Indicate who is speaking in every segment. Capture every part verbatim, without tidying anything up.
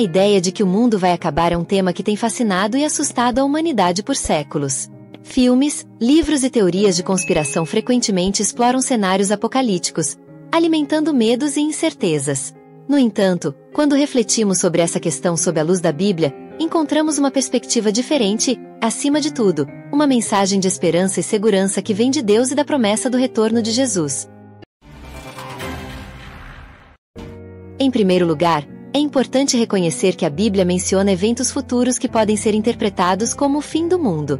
Speaker 1: A ideia de que o mundo vai acabar é um tema que tem fascinado e assustado a humanidade por séculos. Filmes, livros e teorias de conspiração frequentemente exploram cenários apocalípticos, alimentando medos e incertezas. No entanto, quando refletimos sobre essa questão sob a luz da Bíblia, encontramos uma perspectiva diferente, acima de tudo, uma mensagem de esperança e segurança que vem de Deus e da promessa do retorno de Jesus. Em primeiro lugar, é importante reconhecer que a Bíblia menciona eventos futuros que podem ser interpretados como o fim do mundo.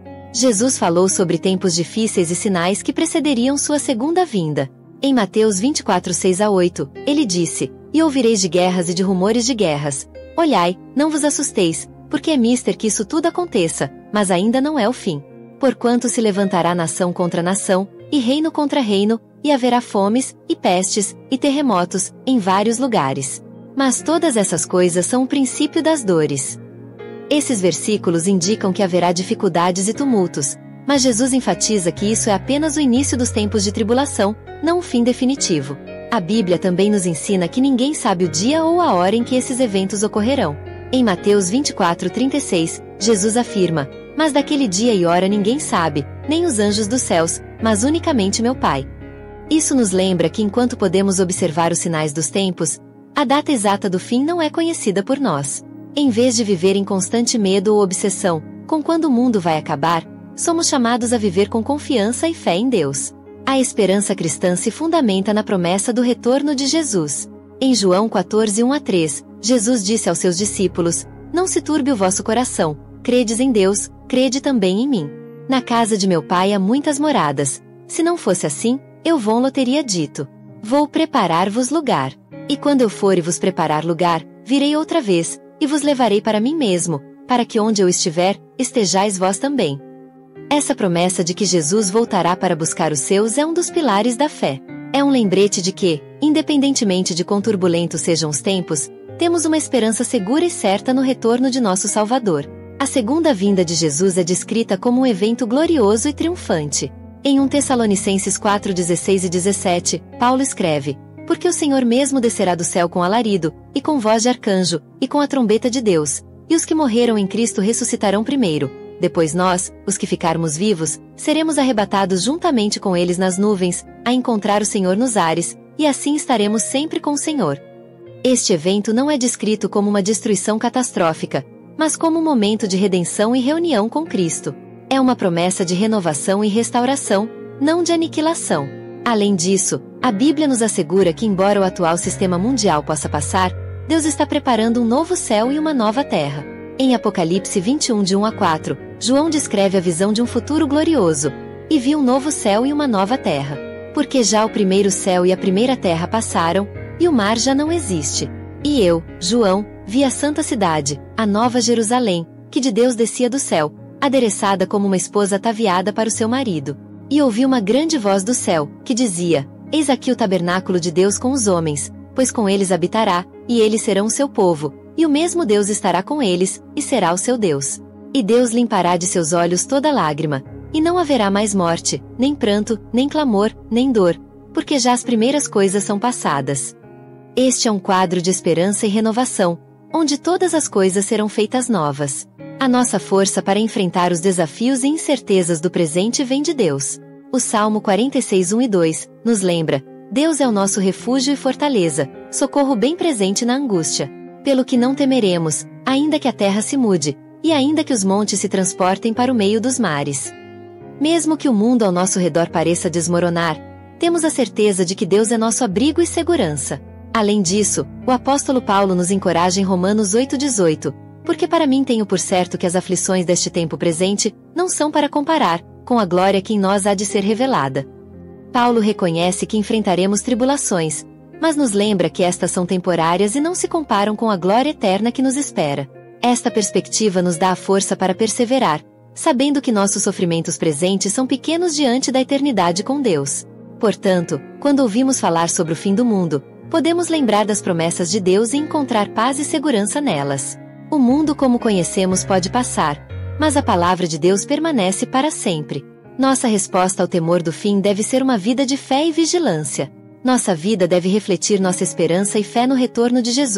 Speaker 1: Jesus falou sobre tempos difíceis e sinais que precederiam sua segunda vinda. Em Mateus vinte e quatro, seis a oito, ele disse: "E ouvireis de guerras e de rumores de guerras. Olhai, não vos assusteis, porque é mister que isso tudo aconteça, mas ainda não é o fim. Porquanto se levantará nação contra nação, e reino contra reino, e haverá fomes, e pestes, e terremotos, em vários lugares. Mas todas essas coisas são o princípio das dores." Esses versículos indicam que haverá dificuldades e tumultos, mas Jesus enfatiza que isso é apenas o início dos tempos de tribulação, não o fim definitivo. A Bíblia também nos ensina que ninguém sabe o dia ou a hora em que esses eventos ocorrerão. Em Mateus vinte e quatro, trinta e seis, Jesus afirma: "Mas daquele dia e hora ninguém sabe, nem os anjos dos céus, mas unicamente meu Pai." Isso nos lembra que enquanto podemos observar os sinais dos tempos, a data exata do fim não é conhecida por nós. Em vez de viver em constante medo ou obsessão com quando o mundo vai acabar, somos chamados a viver com confiança e fé em Deus. A esperança cristã se fundamenta na promessa do retorno de Jesus. Em João quatorze, um a três, Jesus disse aos seus discípulos: "Não se turbe o vosso coração, credes em Deus, crede também em mim. Na casa de meu Pai há muitas moradas. Se não fosse assim, eu vou-lo teria dito: Vou preparar-vos lugar. E quando eu for e vos preparar lugar, virei outra vez, e vos levarei para mim mesmo, para que onde eu estiver, estejais vós também." Essa promessa de que Jesus voltará para buscar os seus é um dos pilares da fé. É um lembrete de que, independentemente de quão turbulentos sejam os tempos, temos uma esperança segura e certa no retorno de nosso Salvador. A segunda vinda de Jesus é descrita como um evento glorioso e triunfante. Em um Tessalonicenses quatro, dezesseis e dezessete, Paulo escreve: "Porque o Senhor mesmo descerá do céu com alarido, e com voz de arcanjo, e com a trombeta de Deus, e os que morreram em Cristo ressuscitarão primeiro. Depois nós, os que ficarmos vivos, seremos arrebatados juntamente com eles nas nuvens, a encontrar o Senhor nos ares, e assim estaremos sempre com o Senhor." Este evento não é descrito como uma destruição catastrófica, mas como um momento de redenção e reunião com Cristo. É uma promessa de renovação e restauração, não de aniquilação. Além disso, a Bíblia nos assegura que, embora o atual sistema mundial possa passar, Deus está preparando um novo céu e uma nova terra. Em Apocalipse vinte e um, de um a quatro, João descreve a visão de um futuro glorioso: "E vi um novo céu e uma nova terra. Porque já o primeiro céu e a primeira terra passaram, e o mar já não existe. E eu, João, vi a santa cidade, a nova Jerusalém, que de Deus descia do céu, adereçada como uma esposa ataviada para o seu marido. E ouvi uma grande voz do céu, que dizia: Eis aqui o tabernáculo de Deus com os homens, pois com eles habitará, e eles serão o seu povo, e o mesmo Deus estará com eles, e será o seu Deus. E Deus limpará de seus olhos toda lágrima, e não haverá mais morte, nem pranto, nem clamor, nem dor, porque já as primeiras coisas são passadas." Este é um quadro de esperança e renovação, onde todas as coisas serão feitas novas. A nossa força para enfrentar os desafios e incertezas do presente vem de Deus. O Salmo quarenta e seis, um e dois, nos lembra: "Deus é o nosso refúgio e fortaleza, socorro bem presente na angústia. Pelo que não temeremos, ainda que a terra se mude, e ainda que os montes se transportem para o meio dos mares." Mesmo que o mundo ao nosso redor pareça desmoronar, temos a certeza de que Deus é nosso abrigo e segurança. Além disso, o apóstolo Paulo nos encoraja em Romanos oito, dezoito, "Porque para mim tenho por certo que as aflições deste tempo presente não são para comparar com a glória que em nós há de ser revelada." Paulo reconhece que enfrentaremos tribulações, mas nos lembra que estas são temporárias e não se comparam com a glória eterna que nos espera. Esta perspectiva nos dá a força para perseverar, sabendo que nossos sofrimentos presentes são pequenos diante da eternidade com Deus. Portanto, quando ouvimos falar sobre o fim do mundo, podemos lembrar das promessas de Deus e encontrar paz e segurança nelas. O mundo como conhecemos pode passar, mas a palavra de Deus permanece para sempre. Nossa resposta ao temor do fim deve ser uma vida de fé e vigilância. Nossa vida deve refletir nossa esperança e fé no retorno de Jesus,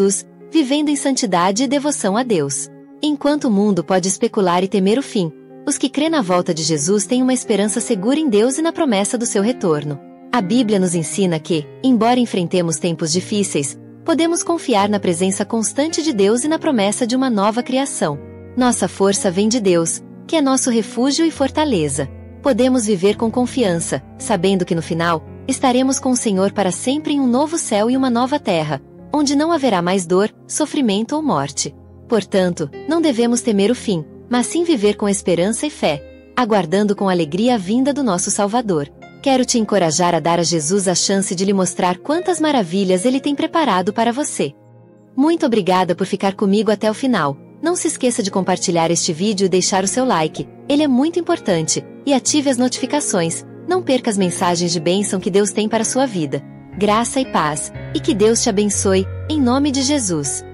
Speaker 1: vivendo em santidade e devoção a Deus. Enquanto o mundo pode especular e temer o fim, os que crêem na volta de Jesus têm uma esperança segura em Deus e na promessa do seu retorno. A Bíblia nos ensina que, embora enfrentemos tempos difíceis, podemos confiar na presença constante de Deus e na promessa de uma nova criação. Nossa força vem de Deus, que é nosso refúgio e fortaleza. Podemos viver com confiança, sabendo que no final, estaremos com o Senhor para sempre em um novo céu e uma nova terra, onde não haverá mais dor, sofrimento ou morte. Portanto, não devemos temer o fim, mas sim viver com esperança e fé, aguardando com alegria a vinda do nosso Salvador. Quero te encorajar a dar a Jesus a chance de lhe mostrar quantas maravilhas Ele tem preparado para você. Muito obrigada por ficar comigo até o final. Não se esqueça de compartilhar este vídeo e deixar o seu like, ele é muito importante, e ative as notificações. Não perca as mensagens de bênção que Deus tem para a sua vida. Graça e paz, e que Deus te abençoe, em nome de Jesus.